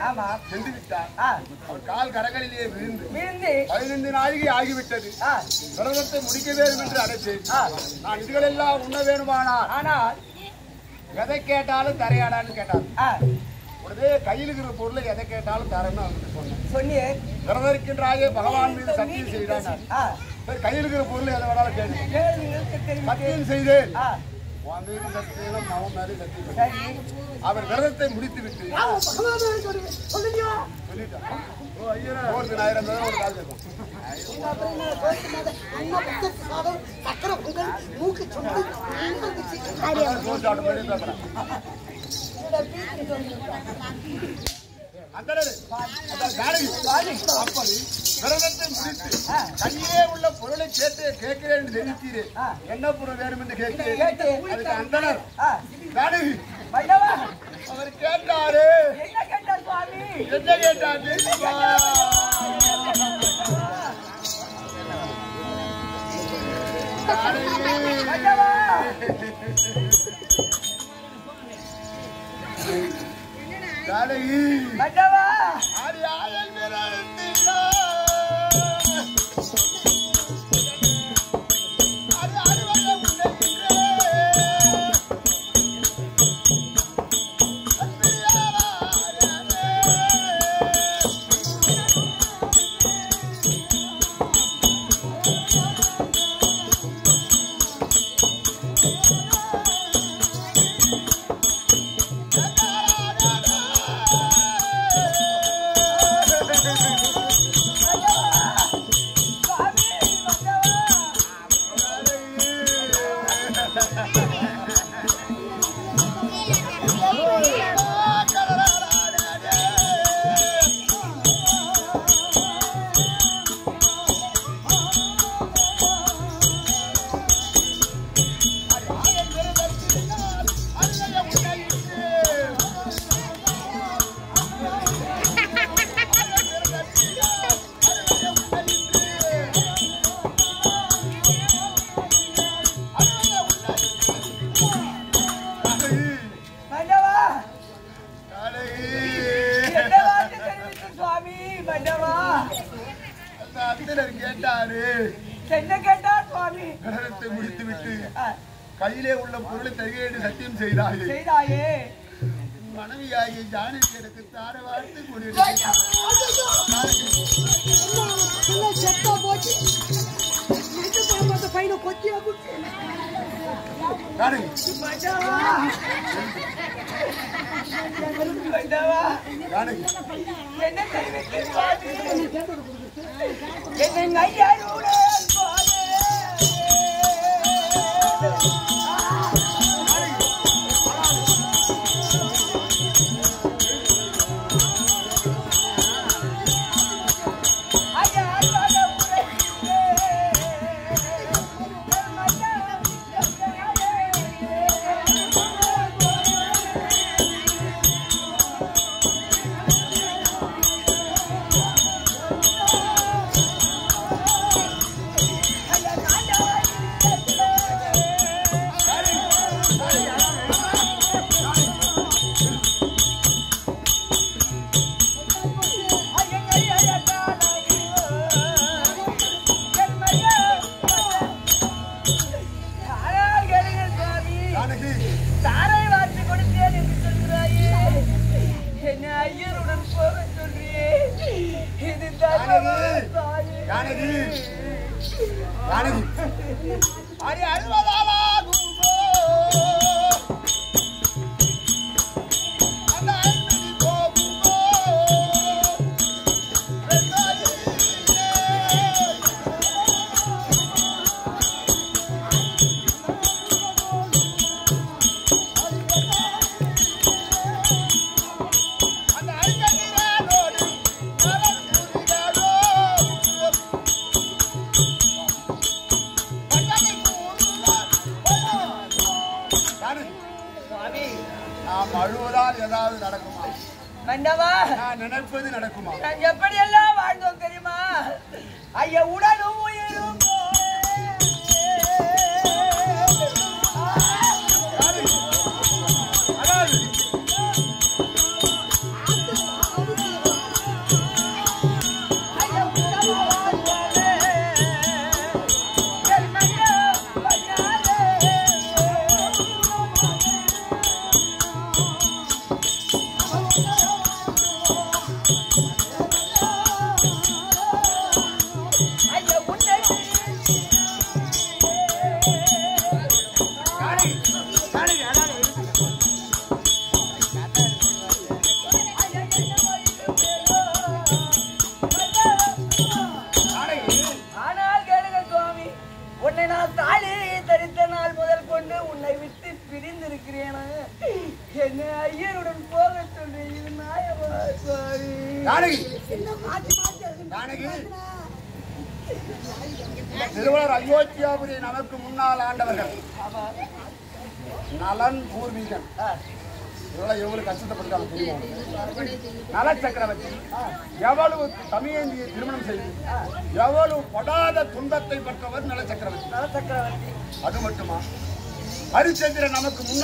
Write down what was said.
சென்று விட்டார். அவர் கால் கரங்களிலே விழுந்து 15 நாழிகை ஆகிவிட்டது. விரதத்தை முடிக்க வேண்டும் என்று அழைத்தேன். நான் இதுகளெல்லாம் உண்ண வேணுமானால் ஆனால் எதை கேட்டாலும் தரையாடான்னு கேட்டார். உடனே கையில் இருக்கிற பொருளை எதை கேட்டாலும் தரன்னு அவர்கிட்ட சொன்னேன். விரதம் இருக்கின்றாயே பகவான் மீது சத்தியம் செய்தான். கையில் இருக்கிற பொருள் எதை வேணாலும் கேட்டு சத்தியம் செய்தேன். அவர் விரதத்தை முடித்து விட்டு கையிலே உள்ள பொருளை கேட்கிறேன் தெரிவித்தீரே. என்ன பொருள் வேணும் என்று கேட்கிறேன். அதுக்கு அந்தனர் அவர் கேட்டாரு. என்ன கேட்டாரு? கையிலே உள்ள பொருளை தருகிறேன் சத்தியம் செய்தாயே. மனைவியாகிய ஜானகி எனக்கு தார வாழ்த்து நினைப்பது நடக்குமா? எப்படி எல்லாம் வாழ்ந்தோம் தெரியுமா? ஐயா உடலும் உயிரும் உயிருடன் போக சொல்லி இது நியாயமா சுவாமி? ஜானகி ஜானகி திருவள்ளுவர் அயோத்தியாபுரி நமக்கு முன்னால் ஆண்டவர்கள் நலன் பூர்வீகன் எவ்வளவு கஷ்டப்பட்டாங்க தெரியும். நல சக்கரவர்த்தி எவ்வளவு தமிழந்தியை திருமணம் செய்து எவ்வளவு படாத துன்பத்தை பெற்றவர் நல சக்கரவர்த்தி. நல சக்கரவர்த்தி அது மட்டுமா ஹரிச்சந்திரன் நமக்கு முன்னால்